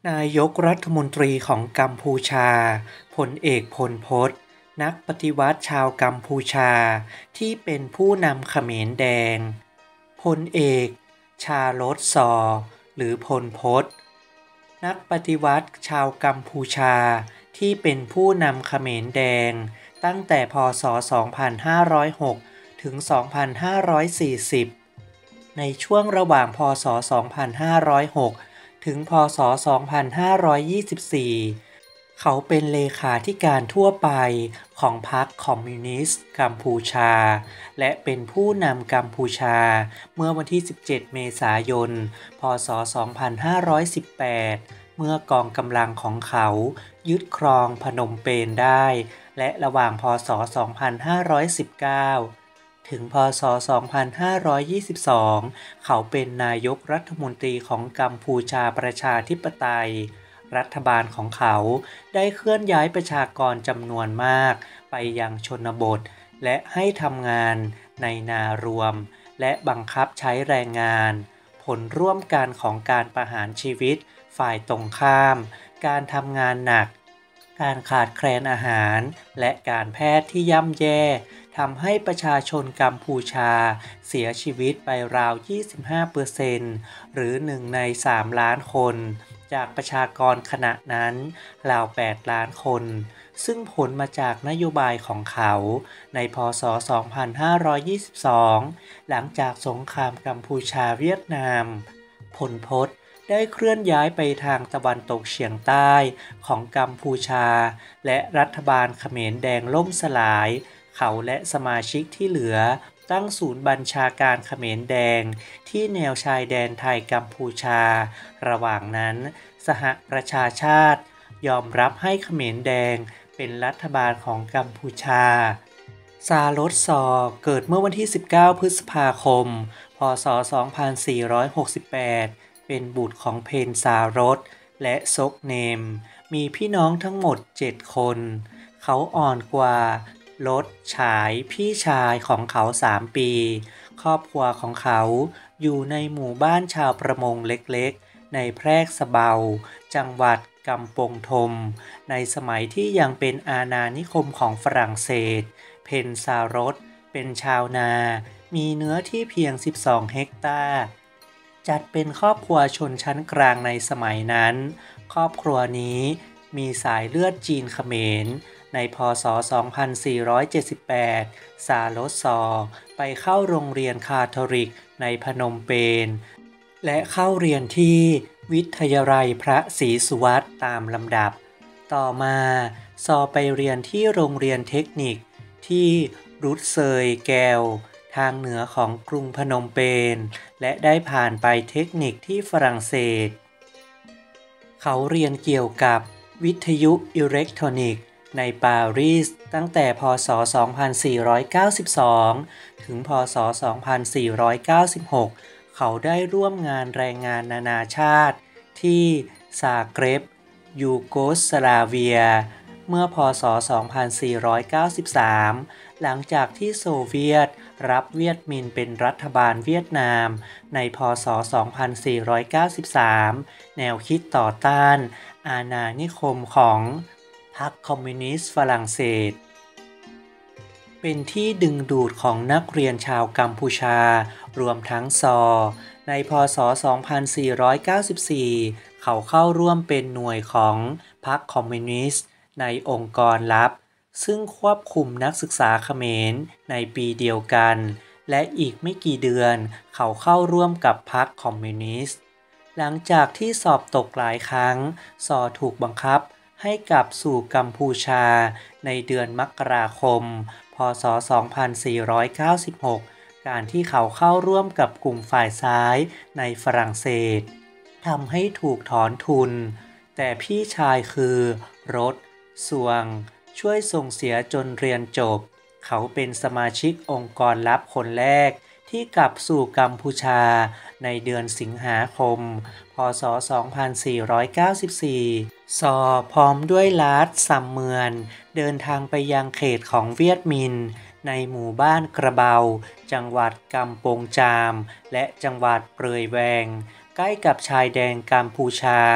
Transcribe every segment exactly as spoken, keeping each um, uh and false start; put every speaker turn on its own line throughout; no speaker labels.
นายกรัฐมนตรีของกัมพูชาพลเอกพลพตนักปฏิวัติชาวกัมพูชาที่เป็นผู้นำเขมรแดงพลเอกชาลดซอหรือพลพตนักปฏิวัติชาวกัมพูชาที่เป็นผู้นำเขมรแดงตั้งแต่พ.ศ. สองพันห้าร้อยหก ถึง สองพันห้าร้อยสี่สิบ ในช่วงระหว่างพ.ศ. สองพันห้าร้อยหก ถึง พ.ศ. สองพันห้าร้อยยี่สิบสี่ เขาเป็นเลขาธิการทั่วไปของพรรคคอมมิวนิสต์กัมพูชาและเป็นผู้นำกัมพูชาเมื่อวันที่ สิบเจ็ด เมษายน พ.ศ. สองพันห้าร้อยสิบแปด เมื่อกองกำลังของเขายึดครองพนมเปญได้และระหว่างพ.ศ. สองพันห้าร้อยสิบเก้า ถึง พ.ศ. สองพันห้าร้อยยี่สิบสอง เขาเป็นนายกรัฐมนตรีของกัมพูชาประชาธิปไตยรัฐบาลของเขาได้เคลื่อนย้ายประชากรจำนวนมากไปยังชนบทและให้ทำงานในนารวมและบังคับใช้แรงงานผลร่วมกันของการประหารชีวิตฝ่ายตรงข้ามการทำงานหนักการขาดแคลนอาหารและการแพทย์ที่ย่ำแย่ทำให้ประชาชนกัมพูชาเสียชีวิตไปราว ยี่สิบห้าเปอร์เซ็นต์ หรือหนึ่งในสามล้านคนจากประชากรขณะนั้นราวแปดล้านคนซึ่งผลมาจากนโยบายของเขาในพ.ศ. สองพันห้าร้อยยี่สิบสองหลังจากสงครามกัมพูชาเวียดนามพลพตได้เคลื่อนย้ายไปทางตะวันตกเฉียงใต้ของกัมพูชาและรัฐบาลเขมรแดงล่มสลายเขาและสมาชิกที่เหลือตั้งศูนย์บัญชาการเขมรแดงที่แนวชายแดนไทยกัมพูชาระหว่างนั้นสหประชาชาติยอมรับให้เขมรแดงเป็นรัฐบาลของกัมพูชาซาลดซอเกิดเมื่อวันที่สิบเก้าพฤษภาคมพ.ศ. สองพันสี่ร้อยหกสิบแปดเป็นบุตรของเพนซารดและซกเนมมีพี่น้องทั้งหมดเจ็ดคนเขาอ่อนกว่าลดฉายพี่ชายของเขาสามปีครอบครัวของเขาอยู่ในหมู่บ้านชาวประมงเล็กๆในแพรกสะเบาจังหวัดกำปงทมในสมัยที่ยังเป็นอาณานิคมของฝรั่งเศสเพนซารดเป็นชาวนามีเนื้อที่เพียงสิบสองเฮกตาร์จัดเป็นครอบครัวชนชั้นกลางในสมัยนั้นครอบครัวนี้มีสายเลือดจีนเขมรในพ.ศ. สองพันสี่ร้อยเจ็ดสิบแปดซาลดซอไปเข้าโรงเรียนคาทอลิกในพนมเปญและเข้าเรียนที่วิทยาลัยพระศรีสุวัตรตามลำดับต่อมาซอไปเรียนที่โรงเรียนเทคนิคที่รุดเซยแกวทางเหนือของกรุงพนมเปญและได้ผ่านไปเทคนิคที่ฝรั่งเศสเขาเรียนเกี่ยวกับวิทยุอิเล็กทรอนิกส์ในปารีสตั้งแต่พ.ศ. สองพันสี่ร้อยเก้าสิบสองถึง พ.ศ. สองพันสี่ร้อยเก้าสิบหกเขาได้ร่วมงานแรงงานนานาชาติที่ซาเกร็บยูโกสลาเวียเมื่อ พ.ศ. สองพันสี่ร้อยเก้าสิบสามหลังจากที่โซเวียตรับเวียดมินเป็นรัฐบาลเวียดนามใน พ.ศ. สองพันสี่ร้อยเก้าสิบสามแนวคิดต่อต้านอาณานิคมของพรรคคอมมิวนิสต์ฝรั่งเศสเป็นที่ดึงดูดของนักเรียนชาวกัมพูชารวมทั้งซอใน พ.ศ. สองพันสี่ร้อยเก้าสิบสี่เขาเข้าร่วมเป็นหน่วยของพรรคคอมมิวนิสต์ในองค์กรลับซึ่งควบคุมนักศึกษาเขมรในปีเดียวกันและอีกไม่กี่เดือนเขาเข้าร่วมกับพรรคคอมมิวนิสต์หลังจากที่สอบตกหลายครั้งซอถูกบังคับให้กลับสู่กัมพูชาในเดือนมกราคมพ.ศ. สองพันสี่ร้อยเก้าสิบหกการที่เขาเข้าร่วมกับกลุ่มฝ่ายซ้ายในฝรั่งเศสทำให้ถูกถอนทุนแต่พี่ชายคือรถสวงช่วยส่งเสียจนเรียนจบเขาเป็นสมาชิกองค์กรลับคนแรกที่กลับสู่กัมพูชาในเดือนสิงหาคมพ.ศ. สองพันสี่ร้อยเก้าสิบสี่ซอพร้อมด้วยลาดซัมเมือนเดินทางไปยังเขตของเวียดมินในหมู่บ้านกระเบาจังหวัดกำปงจามและจังหวัดเปรยแวงใกล้กับชายแดนกัมพูชา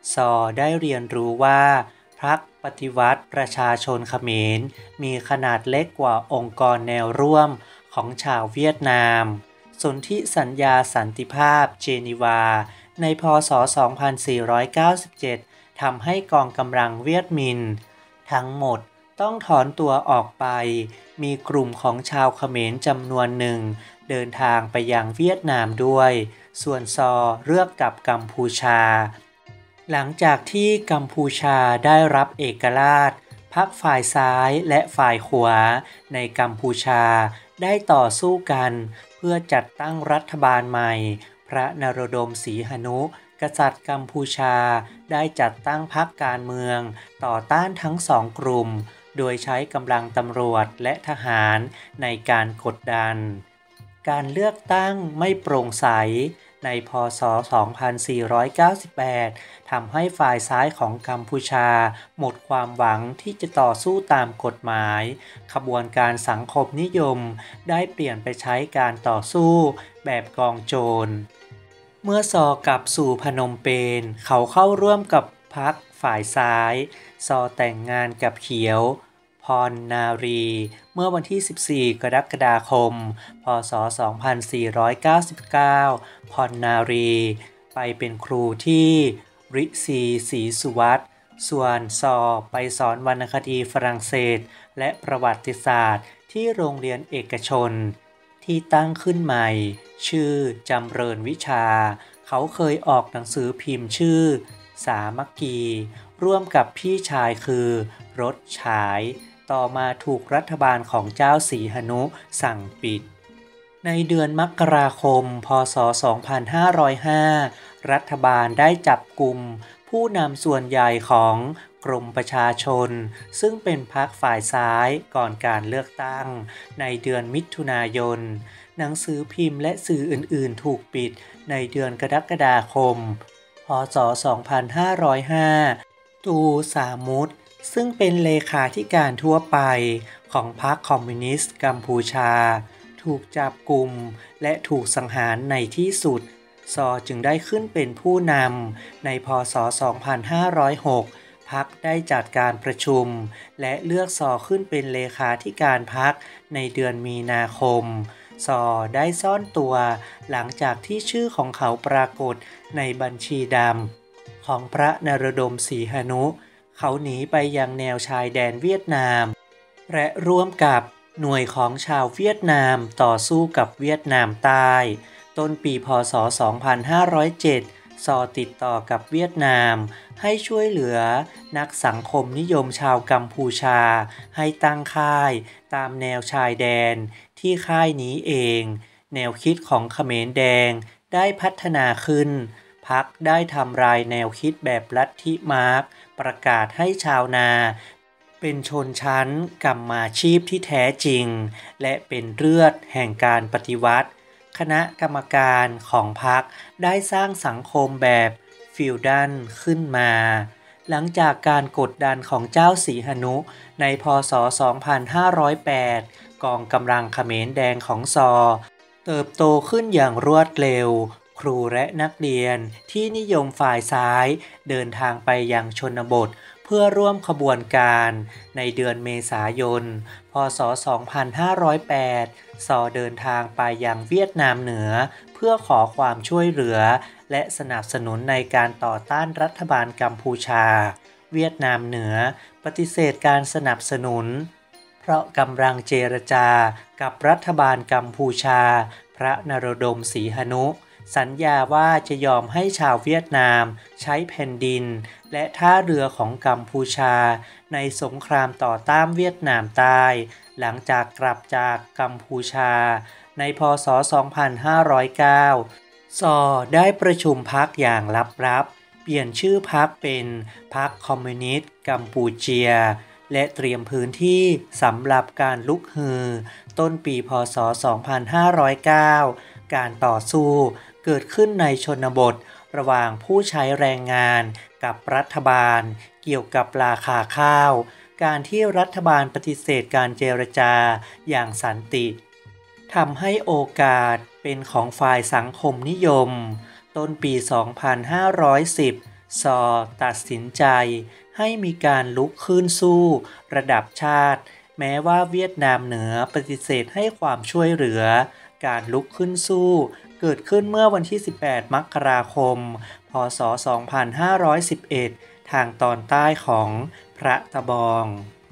ซอได้เรียนรู้ว่าพรรคปฏิวัติประชาชนเขมรมีขนาดเล็กกว่าองค์กรแนวร่วมของชาวเวียดนามสนธิสัญญาสันติภาพเจนีวาในพ.ศ. สองพันสี่ร้อยเก้าสิบเจ็ดทำให้กองกำลังเวียดมินทั้งหมดต้องถอนตัวออกไปมีกลุ่มของชาวเขมรจำนวนหนึ่งเดินทางไปยังเวียดนามด้วยส่วนซอเลือกกลับกัมพูชาหลังจากที่กัมพูชาได้รับเอกราชพรรคฝ่ายซ้ายและฝ่ายขวาในกัมพูชาได้ต่อสู้กันเพื่อจัดตั้งรัฐบาลใหม่พระนโรดมศรีหนุกษัตริย์กัมพูชาได้จัดตั้งพรรคการเมืองต่อต้านทั้งสองกลุ่มโดยใช้กำลังตำรวจและทหารในการกดดันการเลือกตั้งไม่โปร่งใสในพ.ศ. สองพันสี่ร้อยเก้าสิบแปดทำให้ฝ่ายซ้ายของกัมพูชาหมดความหวังที่จะต่อสู้ตามกฎหมายขบวนการสังคมนิยมได้เปลี่ยนไปใช้การต่อสู้แบบกองโจรเมื่อซอกลับสู่พนมเปญเขาเข้าร่วมกับพรรคฝ่ายซ้ายซอแต่งงานกับเขียวพรนารีเมื่อวันที่สิบสี่กรกฎาคมพ.ศ. สองพันสี่ร้อยเก้าสิบเก้าพรนารีไปเป็นครูที่ริซีศรีสุวัฒน์ส่วนซอไปสอนวรรณคดีฝรั่งเศสและประวัติศาสตร์ที่โรงเรียนเอกชนที่ตั้งขึ้นใหม่ชื่อจำเริญวิชาเขาเคยออกหนังสือพิมพ์ชื่อสามัคคีร่วมกับพี่ชายคือรถฉายต่อมาถูกรัฐบาลของเจ้าศรีหนุสั่งปิดในเดือนมกราคมพ.ศ. สองพันห้าร้อยห้ารัฐบาลได้จับกุมผู้นำส่วนใหญ่ของกรมประชาชนซึ่งเป็นพรรคฝ่ายซ้ายก่อนการเลือกตั้งในเดือนมิถุนายนหนังสือพิมพ์และสื่ออื่นๆถูกปิดในเดือนกรกฎาคมพ.ศ. สองพันห้าร้อยห้าตูสามุตซึ่งเป็นเลขาธิการทั่วไปของพรรคคอมมิวนิสต์กัมพูชาถูกจับกุมและถูกสังหารในที่สุดซอจึงได้ขึ้นเป็นผู้นำในพ.ศ. สองพันห้าร้อยหกพรรคได้จัดการประชุมและเลือกซอขึ้นเป็นเลขาธิการพรรคในเดือนมีนาคมซอได้ซ่อนตัวหลังจากที่ชื่อของเขาปรากฏในบัญชีดำของพระนโรดมศรีหนุเขาหนีไปยังแนวชายแดนเวียดนามและร่วมกับหน่วยของชาวเวียดนามต่อสู้กับเวียดนามใต้ต้นปีพ.ศ. สองพันห้าร้อยเจ็ดซอติดต่อกับเวียดนามให้ช่วยเหลือนักสังคมนิยมชาวกัมพูชาให้ตั้งค่ายตามแนวชายแดนที่ค่ายนี้เองแนวคิดของเขมรแดงได้พัฒนาขึ้นพรรคได้ทำลายแนวคิดแบบลัทธิมาร์กซ์ประกาศให้ชาวนาเป็นชนชั้นกรรมาชีพที่แท้จริงและเป็นเลือดแห่งการปฏิวัติคณะกรรมการของพรรคได้สร้างสังคมแบบฟิวดัลขึ้นมาหลังจากการกดดันของเจ้าศรีหนุในพ.ศ. สองพันห้าร้อยแปดกองกำลังเขมรแดงของซอเติบโตขึ้นอย่างรวดเร็วครูและนักเรียนที่นิยมฝ่ายซ้ายเดินทางไปยังชนบทเพื่อร่วมขบวนการในเดือนเมษายนพ.ศ. สองพันห้าร้อยแปดซอเดินทางไปยังเวียดนามเหนือเพื่อขอความช่วยเหลือและสนับสนุนในการต่อต้านรัฐบาลกัมพูชาเวียดนามเหนือปฏิเสธการสนับสนุนเพราะกำลังเจรจากับรัฐบาลกัมพูชาพระนโรดมศรีหนุสัญญาว่าจะยอมให้ชาวเวียดนามใช้แผ่นดินและท่าเรือของกัมพูชาในสงครามต่อต้านเวียดนามใต้หลังจากกลับจากกัมพูชาในพ.ศ. สองพันห้าร้อยเก้าซอได้ประชุมพรรคอย่างลับๆเปลี่ยนชื่อพรรคเป็นพรรคคอมมิวนิสต์กัมพูเชียและเตรียมพื้นที่สำหรับการลุกฮือต้นปีพ.ศ. สองพันห้าร้อยเก้าการต่อสู้เกิดขึ้นในชนบทระหว่างผู้ใช้แรงงานกับรัฐบาลเกี่ยวกับราคาข้าวการที่รัฐบาลปฏิเสธการเจรจาอย่างสันติทำให้โอกาสเป็นของฝ่ายสังคมนิยมต้นปี สองพันห้าร้อยสิบซอตัดสินใจให้มีการลุกขึ้นสู้ระดับชาติแม้ว่าเวียดนามเหนือปฏิเสธให้ความช่วยเหลือการลุกขึ้นสู้เกิดขึ้นเมื่อวันที่สิบแปดมกราคมพ.ศ. สองพันห้าร้อยสิบเอ็ดทางตอนใต้ของพระตะบอง